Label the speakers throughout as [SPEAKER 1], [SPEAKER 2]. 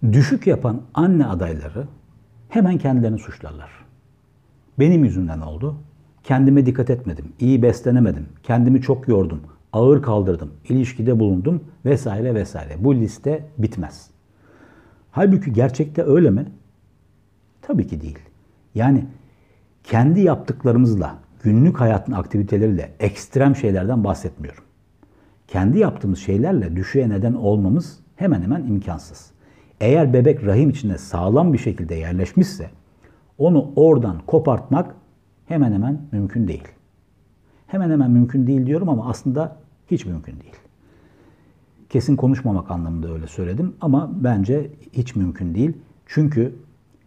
[SPEAKER 1] Düşük yapan anne adayları hemen kendilerini suçlarlar. Benim yüzümden oldu. Kendime dikkat etmedim. İyi beslenemedim. Kendimi çok yordum. Ağır kaldırdım. İlişkide bulundum vesaire vesaire. Bu liste bitmez. Halbuki gerçekte öyle mi? Tabii ki değil. Yani kendi yaptıklarımızla, günlük hayatın aktiviteleriyle ekstrem şeylerden bahsetmiyorum. Kendi yaptığımız şeylerle düşüğe neden olmamız hemen hemen imkansız. Eğer bebek rahim içinde sağlam bir şekilde yerleşmişse onu oradan kopartmak hemen hemen mümkün değil. Hemen hemen mümkün değil diyorum ama aslında hiç mümkün değil. Kesin konuşmamak anlamında öyle söyledim ama bence hiç mümkün değil. Çünkü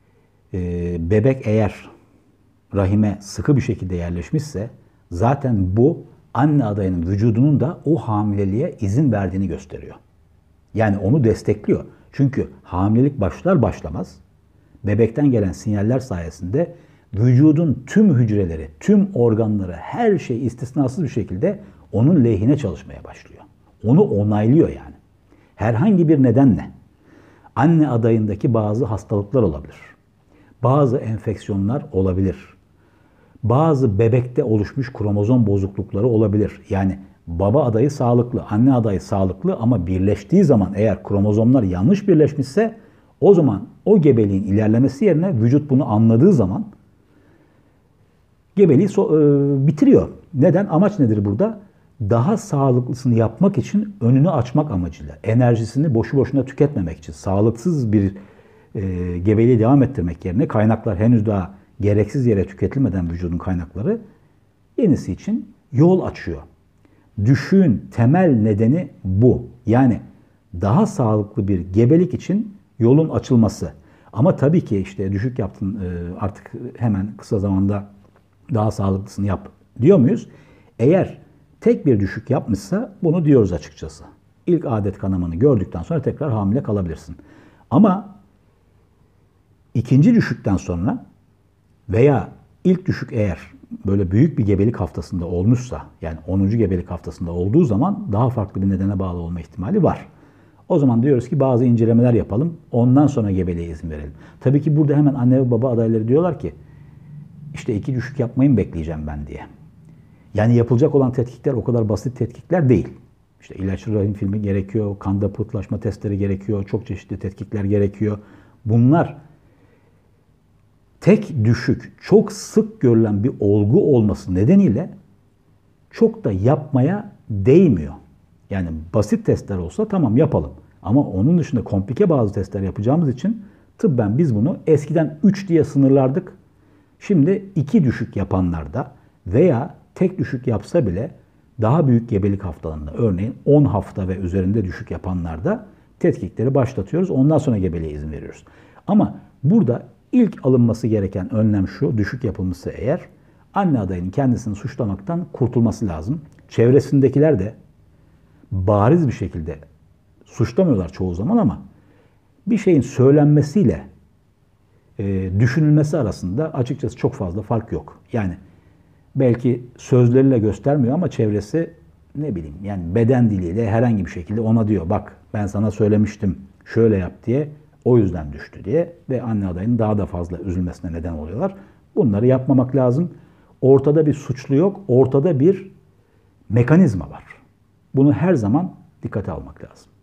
[SPEAKER 1] bebek eğer rahime sıkı bir şekilde yerleşmişse zaten bu anne adayının vücudunun da o hamileliğe izin verdiğini gösteriyor. Yani onu destekliyor. Çünkü hamilelik başlar başlamaz bebekten gelen sinyaller sayesinde vücudun tüm hücreleri, tüm organları, her şey istisnasız bir şekilde onun lehine çalışmaya başlıyor. Onu onaylıyor yani. Herhangi bir nedenle anne adayındaki bazı hastalıklar olabilir. Bazı enfeksiyonlar olabilir. Bazı bebekte oluşmuş kromozom bozuklukları olabilir. Yani baba adayı sağlıklı, anne adayı sağlıklı ama birleştiği zaman eğer kromozomlar yanlış birleşmişse o zaman o gebeliğin ilerlemesi yerine vücut bunu anladığı zaman gebeliği bitiriyor. Neden? Amaç nedir burada? Daha sağlıklısını yapmak için önünü açmak amacıyla, enerjisini boşu boşuna tüketmemek için, sağlıksız bir gebeliği devam ettirmek yerine kaynaklar henüz daha gereksiz yere tüketilmeden vücudun kaynakları yenisi için yol açıyor. Düşüğün temel nedeni bu. Yani daha sağlıklı bir gebelik için yolun açılması. Ama tabii ki işte düşük yaptın artık hemen kısa zamanda daha sağlıklısını yap diyor muyuz? Eğer tek bir düşük yapmışsa bunu diyoruz açıkçası. İlk adet kanamanı gördükten sonra tekrar hamile kalabilirsin. Ama ikinci düşükten sonra veya ilk düşük eğer böyle büyük bir gebelik haftasında olmuşsa, yani 10. gebelik haftasında olduğu zaman daha farklı bir nedene bağlı olma ihtimali var. O zaman diyoruz ki bazı incelemeler yapalım, ondan sonra gebeliğe izin verelim. Tabii ki burada hemen anne ve baba adayları diyorlar ki, işte 2 düşük yapmayı mı bekleyeceğim ben diye. Yani yapılacak olan tetkikler o kadar basit tetkikler değil. İşte ilaçlı rahim filmi gerekiyor, kanda pıhtılaşma testleri gerekiyor, çok çeşitli tetkikler gerekiyor. Bunlar tek düşük, çok sık görülen bir olgu olması nedeniyle çok da yapmaya değmiyor. Yani basit testler olsa tamam yapalım. Ama onun dışında komplike bazı testler yapacağımız için tıbben biz bunu eskiden 3 diye sınırlardık. Şimdi 2 düşük yapanlarda veya tek düşük yapsa bile daha büyük gebelik haftalarında, örneğin 10 hafta ve üzerinde düşük yapanlarda tetkikleri başlatıyoruz. Ondan sonra gebeliğe izin veriyoruz. Ama burada ilk alınması gereken önlem şu, düşük yapılmışsa eğer, anne adayının kendisini suçlamaktan kurtulması lazım. Çevresindekiler de bariz bir şekilde suçlamıyorlar çoğu zaman ama bir şeyin söylenmesiyle düşünülmesi arasında açıkçası çok fazla fark yok. Yani belki sözleriyle göstermiyor ama çevresi ne bileyim yani beden diliyle herhangi bir şekilde ona diyor bak ben sana söylemiştim şöyle yap diye o yüzden düştü diye ve anne adayının daha da fazla üzülmesine neden oluyorlar. Bunları yapmamak lazım. Ortada bir suçlu yok, ortada bir mekanizma var. Bunu her zaman dikkate almak lazım.